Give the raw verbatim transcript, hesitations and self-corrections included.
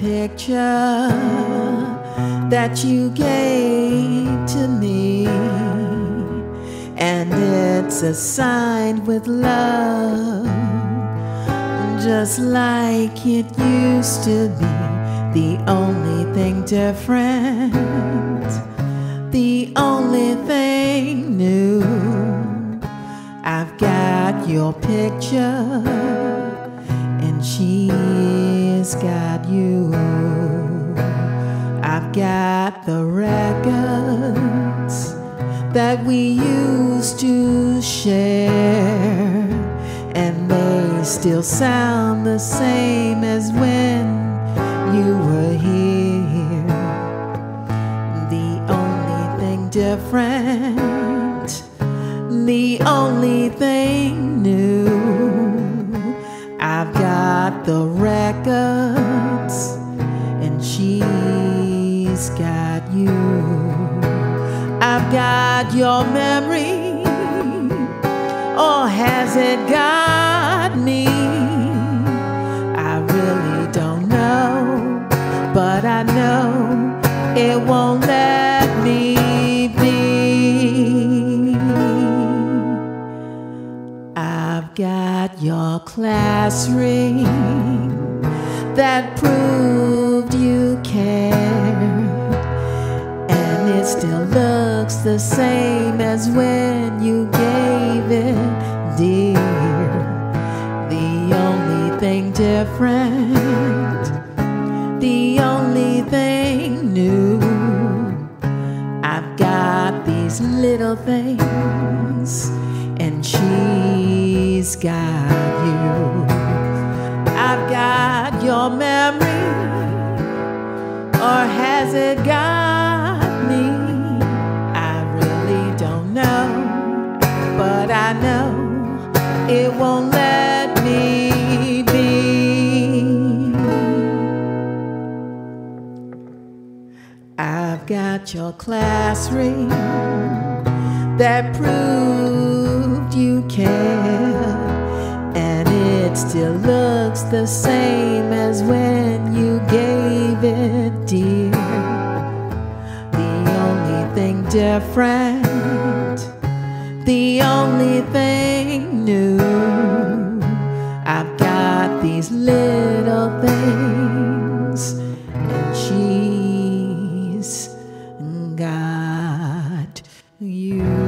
picture that you gave to me, and it's a sign with love, just like it used to be. The only thing different, the only thing new, I've got your picture and she's got you. I've got the records that we used to share, and they still sound the same as when you were here. The only thing different, the only thing new, I've got the records and she's got you. I've got your memory, or has it got me? I really don't know, but I know it won't let me be. I've got your class ring that proved you cared, and it still looks the same as when you gave it, dear. The only thing different, the only thing new, I've got these little things and she's got you. I've got your memory, or has it got me? I really don't know, but I know it won't let me be. I've got your class ring that proved you care, and it still looks the same as when you gave it, dear. The only thing different, the only thing new, I've got these little things and she's got you.